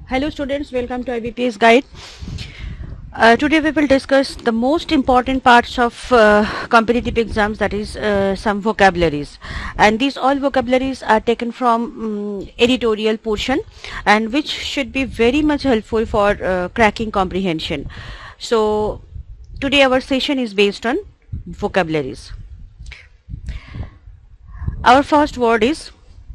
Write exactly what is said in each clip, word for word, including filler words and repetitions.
Hello students, welcome to I B P S Guide. Uh, today we will discuss the most important parts of uh, competitive exams, that is uh, some vocabularies, and these all vocabularies are taken from um, editorial portion and which should be very much helpful for uh, cracking comprehension. So today our session is based on vocabularies. Our first word is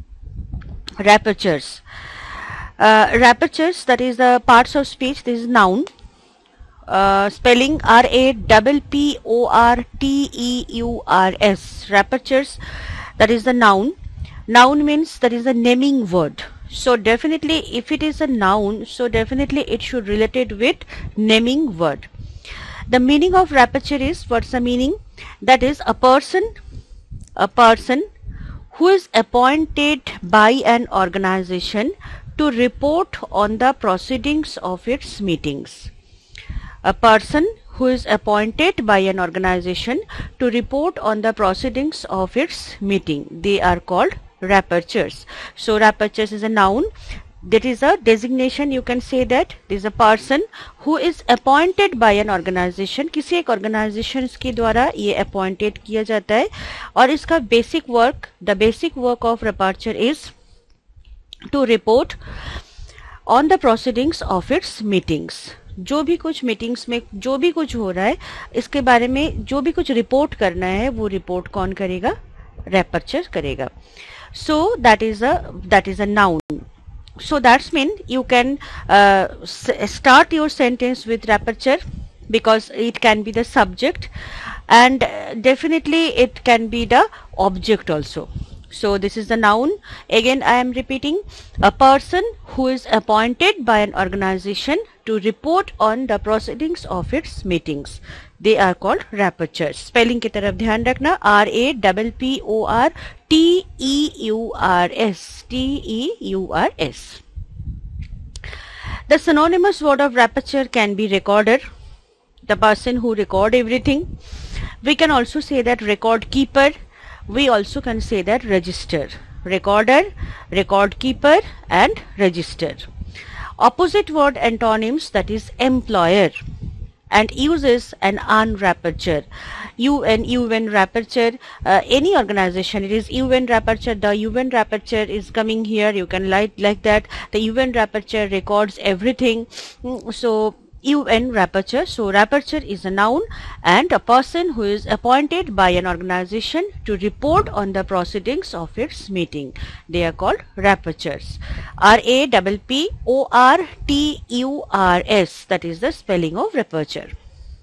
rapturous. Uh, rapturous, that is the parts of speech. This is noun. Uh, spelling R A P P O R T E U R S. Rapturous, that is the noun. Noun means that is a naming word. So definitely if it is a noun, so definitely it should relate it with naming word. The meaning of rapturous is, what's the meaning? That is a person, a person who is appointed by an organization to report on the proceedings of its meetings. A person who is appointed by an organization to report on the proceedings of its meeting. They are called rapturous. So rapturous is a noun. That is a designation. You can say that this is a person who is appointed by an organization. किसी एक organizations के द्वारा ये appointed किया जाता है और इसका basic work, the basic work of rapturous is to report on the proceedings of its meetings. जो भी कुछ मीटिंग्स में जो भी कुछ हो रहा है इसके बारे में जो भी कुछ रिपोर्ट करना है वो रिपोर्ट कौन करेगा? रैपर्चर करेगा. So that is a that is a noun. So that's mean you can uh, start your sentence with rapturous because it can be the subject and uh, definitely it can be the object also. So this is the noun. Again I am repeating, a person who is appointed by an organization to report on the proceedings of its meetings. They are called rapturous. Spelling की तरफ ध्यान रखना. R A P P O R T E U R S. T E U R S. The synonymous word of rapturous can be recorder, the person who record everything. We can also say that record keeper. We also can say that register. Recorder, record keeper and register. Opposite word antonyms, that is employer, and uses an un rapturous. U N, U N rapturous, uh, any organization, it is U N rapturous. The U N rapturous is coming here. You can like like that. The U N rapturous records everything. So U N rapturous. So rapturous is a noun and a person who is appointed by an organization to report on the proceedings of its meeting. They are called rapturous. R A P P O R T U R S. That is the spelling of rapturous.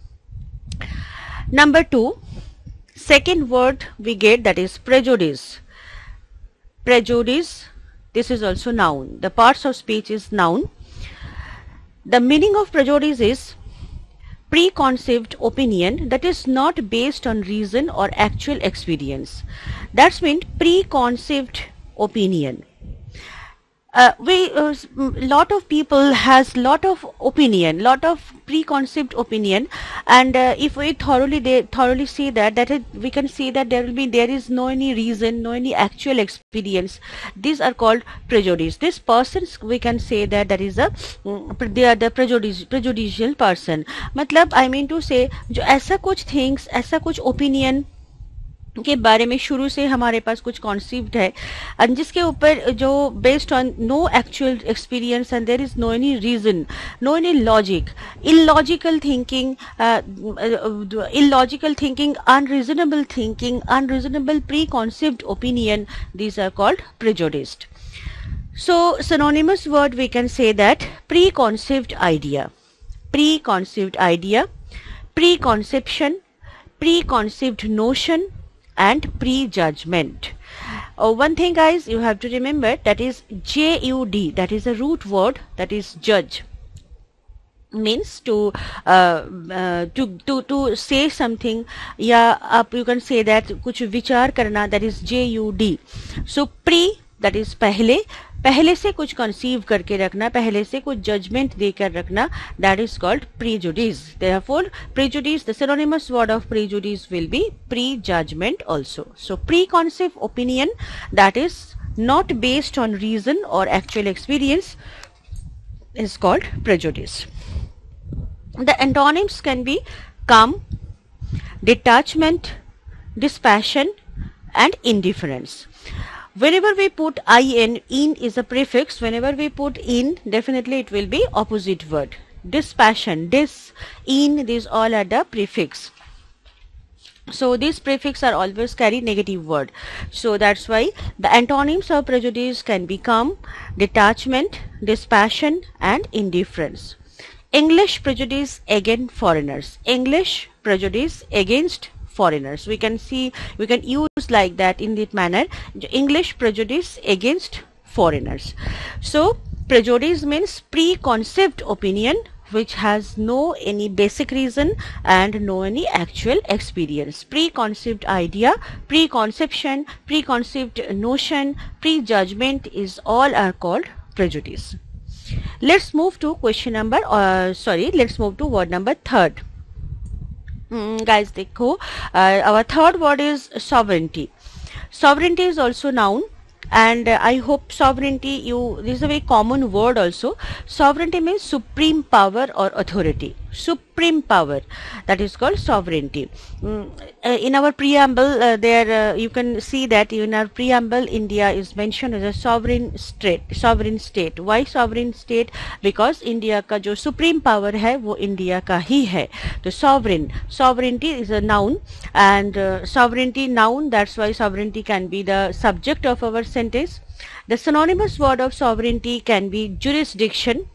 Number two, second word we get, that is prejudice. Prejudice, this is also noun. The parts of speech is noun. The meaning of prejudice is preconceived opinion that is not based on reason or actual experience. That's mean preconceived opinion. Uh, we uh, lot of people has lot of opinion, lot of preconceived opinion, and uh, if we thoroughly they thoroughly see that that it, we can see that there will be there is no any reason, no any actual experience. These are called prejudice. This persons, we can say that that is a they are the prejudice prejudicial person. मतलब I mean to say जो ऐसा कुछ things, ऐसा कुछ opinion के बारे में शुरू से हमारे पास कुछ कॉन्सेप्ट है और जिसके ऊपर जो based on no actual experience and there is no any reason, no any logic, illogical thinking, illogical thinking, unreasonable thinking, unreasonable pre concept opinion, these are called prejudiced. So synonymous word we can say that preconceived idea, preconceived idea, preconception, preconceived notion and prejudgment. Uh, one thing guys you have to remember, that is J U D, that is a root word, that is judge, means to uh, uh, to to to say something, या आप you can say that कुछ विचार करना, that is J U D. So pre, that is पहले, पहले से कुछ conceive करके रखना, पहले से कुछ जजमेंट देकर रखना, that is called prejudice. Therefore prejudice, the synonymous word of prejudice will be prejudgment also. So preconceived opinion that is not based on reason or actual experience, is called prejudice. The antonyms can be calm, detachment, dispassion, and indifference. Whenever we put in, in is a prefix. Whenever we put in, definitely it will be opposite word. Dispassion, dis, in, these all are the prefix. So these prefix are always carry negative word. So that's why the antonyms of prejudice can be calm, detachment, dispassion, and indifference. English prejudice against foreigners. English prejudice against foreigners. We can see, we can use like that in that manner. English prejudice against foreigners. So prejudice means preconceived opinion which has no any basic reason and no any actual experience. Preconceived idea, preconception, preconceived notion, prejudgment is all are called prejudice. Let's move to question number, uh, sorry, let's move to word number third. Mm, guys, dekho, uh, our third word is sovereignty. Sovereignty is also noun. And uh, I hope sovereignty, you, this is a very common word also. Sovereignty means supreme power or authority. Supreme power, that is called sovereignty. Mm, uh, in our preamble, uh, there uh, you can see that in our preamble, India is mentioned as a sovereign state. Sovereign state. Why sovereign state? Because India का जो supreme power है वो India का ही है. तो sovereign, sovereignty is a noun, and uh, sovereignty noun. That's why sovereignty can be the subject of our sentence. The synonymous word of sovereignty can be jurisdiction,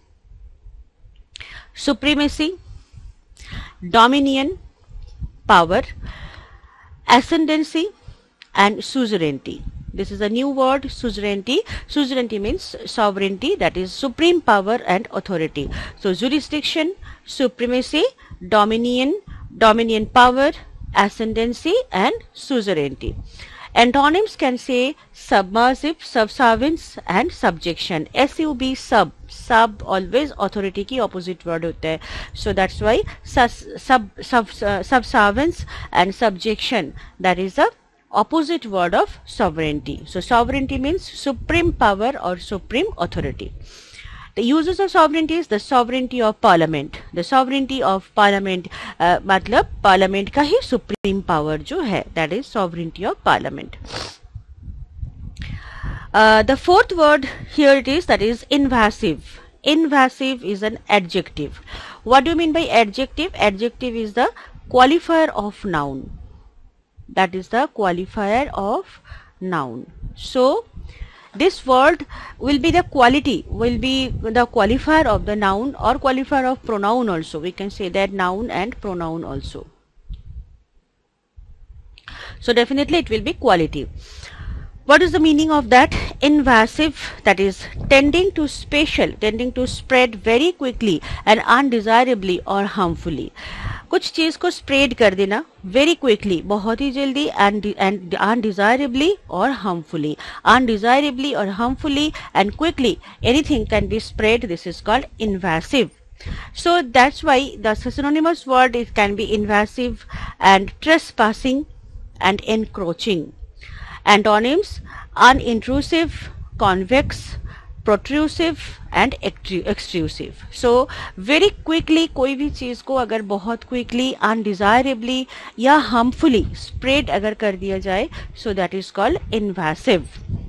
supremacy, dominion, power, ascendancy, and suzerainty. This is a new word, suzerainty. Suzerainty means sovereignty, that is supreme power and authority. So jurisdiction, supremacy, dominion, dominion power, ascendancy, and suzerainty. Antonyms can say submersive, subservience, and subjection. Sub, sub, sub always authority की opposite word होता है. So that's why sub, sub, sub uh, subservience and subjection, that is the opposite word of sovereignty. So sovereignty means supreme power or supreme authority. The uses of sovereignty is the sovereignty of parliament. The sovereignty of parliament, uh, मतलब parliament का ही supreme power जो है, that is sovereignty of parliament. Uh, the fourth word here it is, that is invasive. Invasive is an adjective. What do you mean by adjective? Adjective is the qualifier of noun. That is the qualifier of noun. So this word will be the quality, will be the qualifier of the noun or qualifier of pronoun also. We can say that noun and pronoun also. So definitely it will be quality. What is the meaning of that? Invasive, that is tending to spatial, tending to spread very quickly and undesirably or harmfully. कुछ चीज को spread कर देना very quickly, बहुत ही जल्दी, and and अनडिजायरेबली और harmfully. Undesirably और harmfully and quickly anything can be spread. This is called invasive. So that's why the synonymous word it can be invasive and trespassing and encroaching. Antonyms: unintrusive, convex, protrusive and extrusive. So very quickly कोई भी चीज को अगर बहुत quickly, undesirably या harmfully spread अगर कर दिया जाए, so that is called invasive.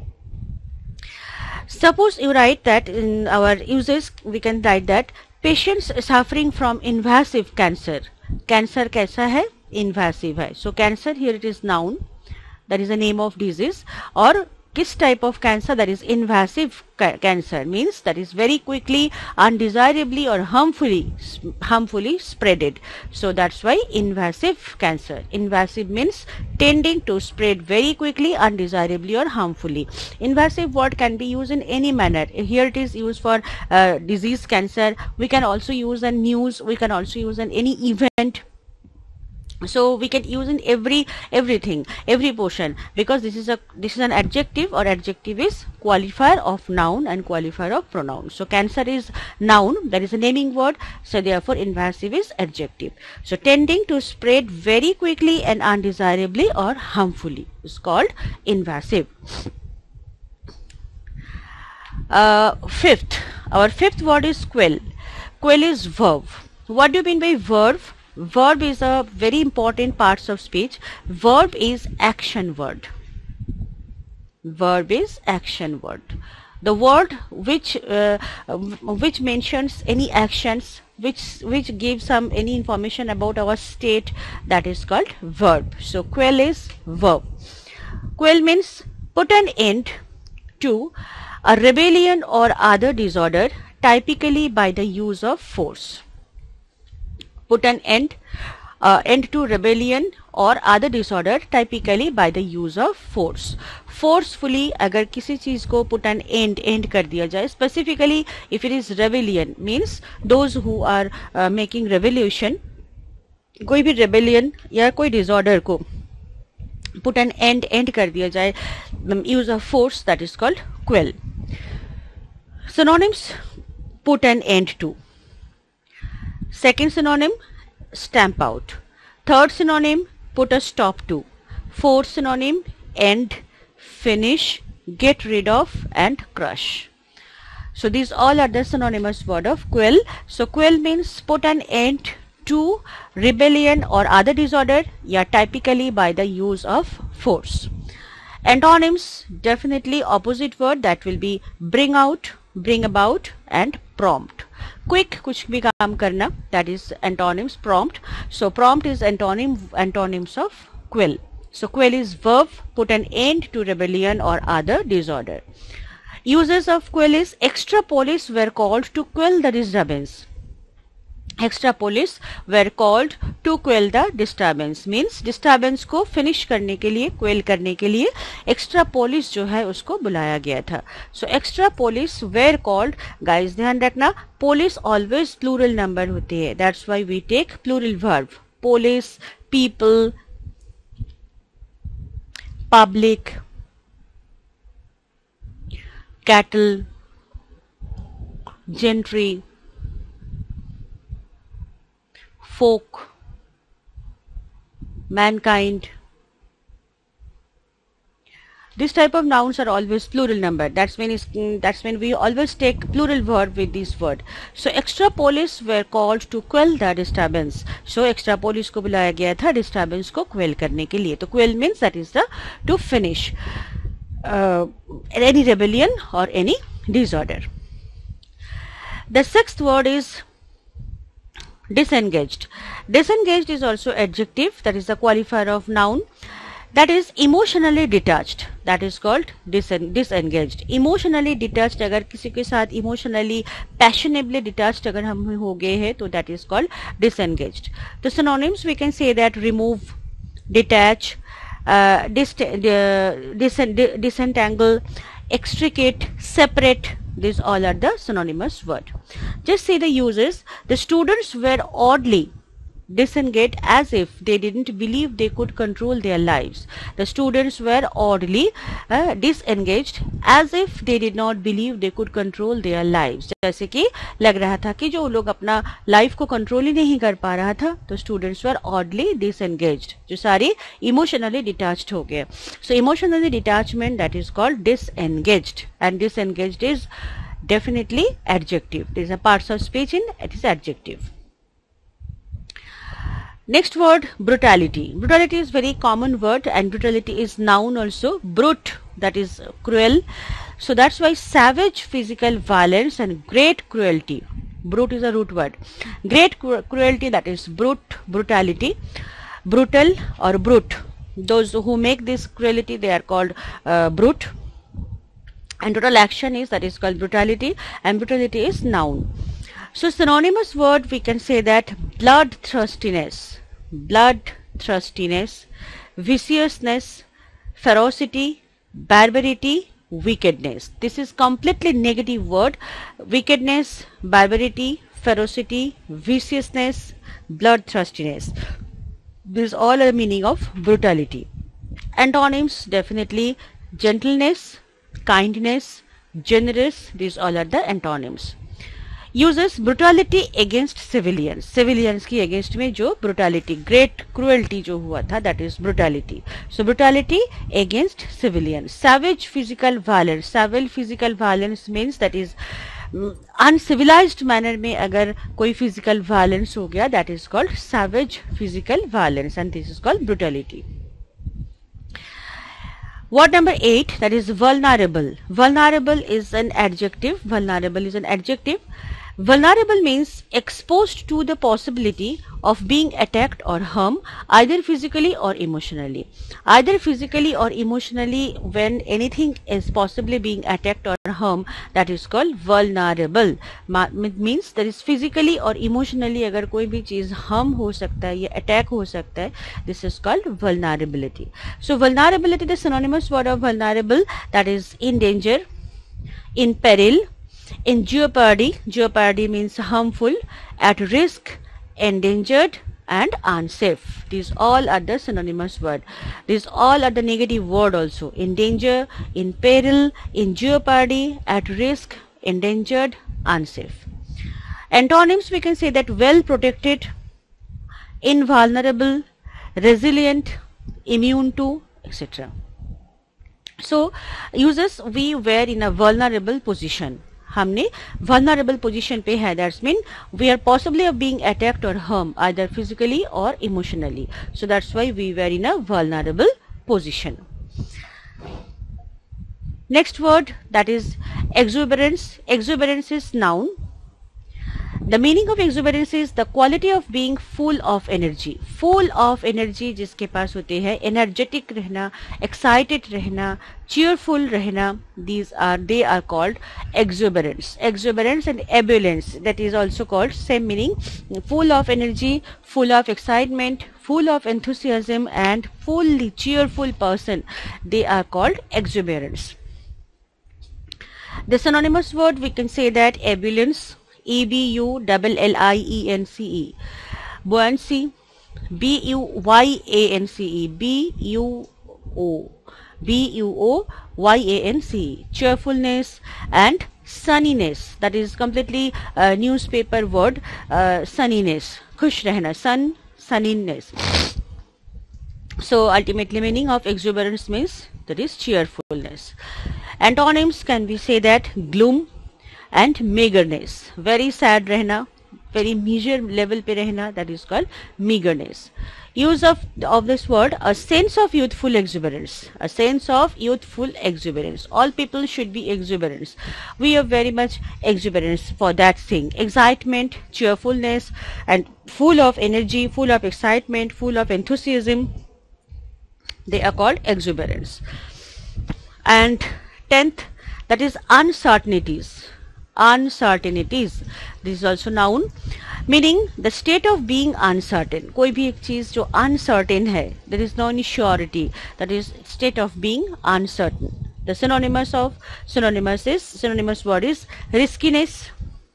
Suppose you write that in our uses, we can write that patients suffering from invasive cancer. Cancer कैसा है? Invasive है. So cancer here it is noun, that is the name of disease. और किस type of cancer? That is invasive ca cancer, means that is very quickly, undesirably or harmfully harmfully spreaded. So that's why invasive cancer. Invasive means tending to spread very quickly, undesirably or harmfully. Invasive word can be used in any manner. Here it is used for uh, disease cancer. We can also use in news. We can also use in any event. So we can use in every everything, every portion, because this is a this is an adjective, or adjective is qualifier of noun and qualifier of pronoun. So cancer is noun, that is a naming word. So therefore invasive is adjective. So tending to spread very quickly and undesirably or harmfully is called invasive. Uh, fifth, our fifth word is quell. Quell is verb. What do you mean by verb? Verb is a very important parts of speech. Verb is action word. Verb is action word. The word which uh, which mentions any actions, which which gives some any information about our state, that is called verb. So quell is verb. Quell means put an end to a rebellion or other disorder, typically by the use of force. Put an end uh, end to rebellion or other disorder, typically by the use of force. Forcefully अगर किसी चीज को put an end end कर दिया जाए, specifically if it is rebellion, means those who are uh, making revolution, कोई भी rebellion या कोई disorder को put an end end कर दिया जाए, use of force, that is called quell. Synonyms: put an end to. Second synonym: stamp out. Third synonym: put a stop to. Fourth synonym: end, finish, get rid of, and crush. So these all are the synonymous word of quell. So quell means put an end to rebellion or other disorder, yeah, typically by the use of force. Antonyms: definitely opposite word, that will be bring out, bring about, and prompt. Quick, kuch bhi kaam karna, that is antonyms. Prompt. So prompt is antonym antonyms of quell. So quell is verb, put an end to rebellion or other disorder. Uses of quell is: extra police were called to quell the disturbance. Extra police were called to quell the disturbance, means disturbance को finish करने के लिए, quell करने के लिए extra police जो है उसको बुलाया गया था. So extra police were called. Guys ध्यान रखना, police always plural number होती है, that's why we take plural verb. Police, people, public, cattle, gentry, folk, mankind. This type of nouns are always plural number. That's when is that's when we always take plural verb with this word. So extra police were called to quell the disturbance. So extra police को बुलाया गया था disturbance को quell करने के लिए. तो quell means that is the to finish uh, any rebellion or any disorder. The sixth word is disengaged. Disengaged is also adjective, that is the qualifier of noun. That is emotionally detached, that is called disen disengaged. Emotionally detached, अगर किसी के साथ emotionally passionately detached अगर हम हो गए हैं तो that is called disengaged. The synonyms we can say that remove, detach, uh, dis dis disentangle, extricate, separate. These all are the synonymous word. Just see the uses. The students were oddly disengaged as if they didn't believe they could control their lives. The students were oddly uh, disengaged as if they did not believe they could control their lives. जैसे कि लग रहा था कि जो लोग अपना life को कंट्रोल ही नहीं कर पा रहा था, तो students were oddly disengaged, जो सारे emotionally detached हो गए. So emotionally detachment, that is called disengaged, and disengaged is definitely adjective. These are parts of speech in it is adjective. Next word, brutality. Brutality is very common word, and brutality is noun also. Brute, that is cruel. So that's why savage physical violence and great cruelty. Brute is a root word. Great cru cruelty, that is brute, brutality. Brutal or brute. Those who make this cruelty, they are called uh, brute. And total action is, that is called brutality, and brutality is noun. So synonymous word, we can say that bloodthirstiness, bloodthirstiness, viciousness, ferocity, barbarity, wickedness. This is completely negative word. Wickedness, barbarity, ferocity, viciousness, bloodthirstiness. These all are the meaning of brutality. Antonyms, definitely gentleness, kindness, generous. These all are the antonyms. uses brutality against civilians. Civilians की against में जो brutality, great cruelty जो हुआ था, that is brutality. So brutality against civilians. Savage physical violence. Savage physical violence means that is uncivilized manner में अगर कोई physical violence हो गया, that is called savage physical violence, and this is called brutality. Word number eight, that is vulnerable. Vulnerable is an adjective. Vulnerable is an adjective. Vulnerable means exposed to the possibility of being attacked or harmed, either physically or emotionally. Either physically or emotionally, when anything is possibly being attacked or harmed, that is called vulnerable. It means that is physically or emotionally अगर कोई भी चीज harm हो सकता है या attack हो सकता है, this is called vulnerability. So vulnerability, the synonymous word of vulnerable, that is in danger, in peril, in jeopardy. Jeopardy means harmful, at risk, endangered, and unsafe. These all are the synonymous word. These all are the negative word also. In danger, in peril, in jeopardy, at risk, endangered, unsafe. Antonyms, we can say that well protected, invulnerable, resilient, immune to, et cetera. So uses we were in a vulnerable position. हमने vulnerable position पे है, that's mean we are possibly of being attacked or harmed either physically or emotionally. So that's why we were in a vulnerable position. Next word, that is exuberance. Exuberance is noun. The meaning of exuberance is the quality of being full of energy. Full of energy जिसके पास होते हैं, energetic रहना, excited रहना, cheerful रहना, these are, they are called exuberance. Exuberance and ebullience, that is also called same meaning, full of energy, full of excitement, full of enthusiasm, and fully cheerful person, they are called exuberance. The synonymous word, we can say that ebullience, E B U L L I E N C E, buoyancy, B U Y A N C E, B U O, B U O Y A N C E, cheerfulness, and sunniness, that is completely a newspaper word, uh, sunniness, खुश रहना, sun, sunniness. So ultimately meaning of exuberance means that is cheerfulness. Antonyms, can we say that gloom and meagerness, very sad रहना, very meager level पे रहना, that is called meagerness. Use of of this word, a sense of youthful exuberance, a sense of youthful exuberance. All people should be exuberant. We are very much exuberance for that thing. Excitement, cheerfulness, and full of energy, full of excitement, full of enthusiasm, they are called exuberance. And tenth, that is uncertainties. Uncertainties, this is also noun, meaning the state of being uncertain. कोई भी एक चीज जो uncertain है, there is no surety, that is state of being uncertain. The synonymous of synonymous is synonymous word is riskiness,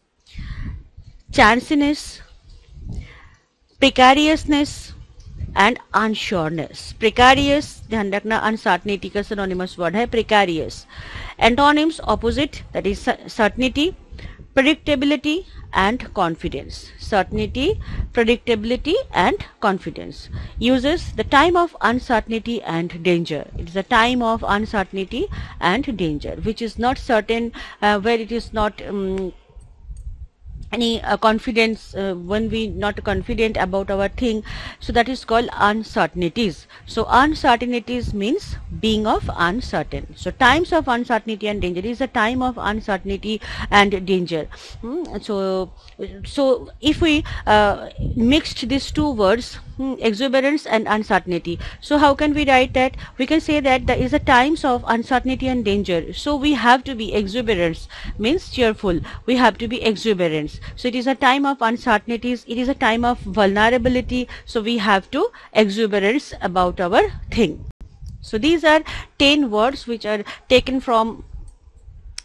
chanciness, precariousness, and unsureness. Precarious, ध्यान रखना, uncertainty का synonymous word है precarious. Antonyms opposite, that is certainty, predictability, and confidence. Certainty, predictability, and confidence. Uses the time of uncertainty and danger. It is a time of uncertainty and danger, which is not certain, uh, where it is not um, any uh, confidence, uh, when we not confident about our thing, so that is called uncertainties. So uncertainties means being of uncertain. So times of uncertainty and danger is a time of uncertainty and danger. Hmm? So so if we uh, mixed these two words, hmm, exuberance and uncertainty, so how can we write that? We can say that there is a times of uncertainty and danger, so we have to be exuberance, means cheerful, we have to be exuberance. So it is a time of uncertainties, it is a time of vulnerability, so we have to exuberance about our thing. So these are ten words which are taken from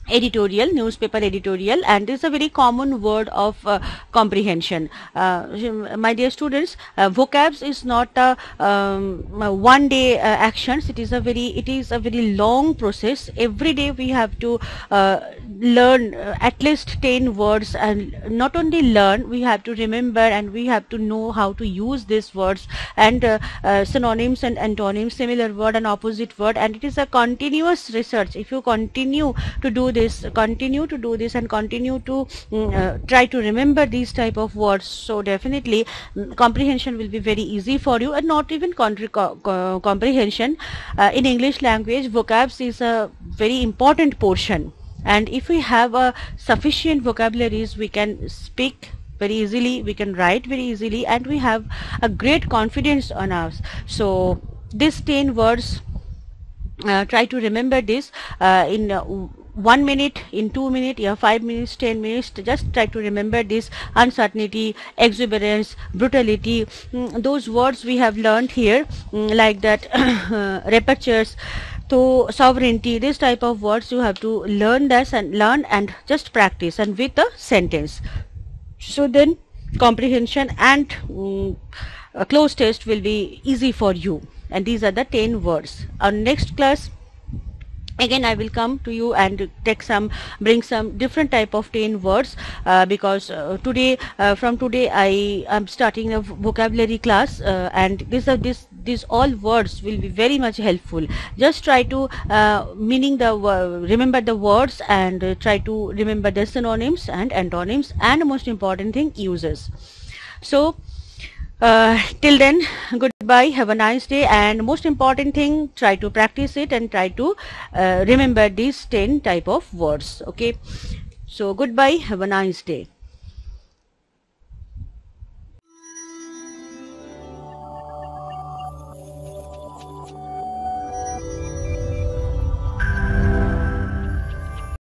editorial, newspaper editorial, and this is a very common word of uh, comprehension. Uh, my dear students, uh, vocabs is not a um, one day uh, actions. It is a very it is a very long process. Every day we have to uh, learn uh, at least ten words, and not only learn, we have to remember, and we have to know how to use these words, and uh, uh, synonyms and antonyms, similar word and opposite word, and it is a continuous research. If you continue to do this continue to do this and continue to mm, uh, try to remember these type of words, so definitely mm, comprehension will be very easy for you. And not even co co comprehension, uh, in English language, vocabs is a very important portion, and if we have a sufficient vocabularies, we can speak very easily, we can write very easily, and we have a great confidence on us. So these ten words, uh, try to remember this uh, in uh, one minute, in two minutes, yeah, five minutes, ten minutes. Just try to remember this: uncertainty, exuberance, brutality. Mm, those words we have learned here, mm, like that, repetures, so sovereignty. This type of words you have to learn this and learn and just practice, and with a sentence. So then comprehension and mm, a cloze test will be easy for you. And these are the ten words. Our next class, again I will come to you and take some bring some different type of ten words, uh, because uh, today uh, from today I am starting a vocabulary class, uh, and these are this these all words will be very much helpful. Just try to uh, meaning the uh, remember the words, and uh, try to remember the synonyms and antonyms, and most important thing, uses. So Uh, till then, goodbye, have a nice day, and most important thing, try to practice it and try to uh, remember these ten type of words. Okay, so goodbye, have a nice day.